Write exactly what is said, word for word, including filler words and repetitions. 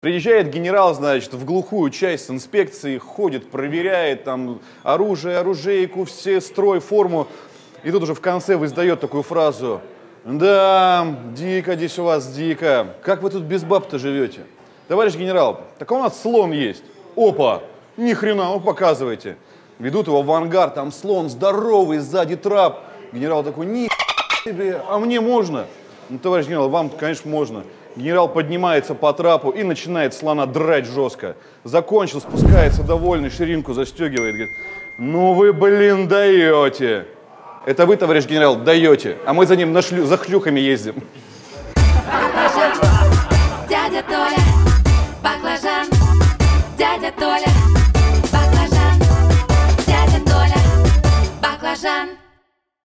Приезжает генерал, значит, в глухую часть с инспекцией, ходит, проверяет там оружие, оружейку, все, строй, форму. И тут уже в конце издает такую фразу: «Да, дико здесь у вас, дико. Как вы тут без баб-то живете? Товарищ генерал, так у нас слон есть». Опа, ни хрена, ну показывайте. Ведут его в ангар, там слон здоровый, сзади трап. Генерал такой: ни себе, а мне можно? Ну, товарищ генерал, вам, конечно, можно. Генерал поднимается по трапу и начинает слона драть жестко. Закончил, спускается довольный, ширинку застегивает, говорит: ну вы, блин, даете. Это вы, товарищ генерал, даете, а мы за ним на шлю... за хлюхами ездим. Дядя Толя, баклажан, дядя Толя.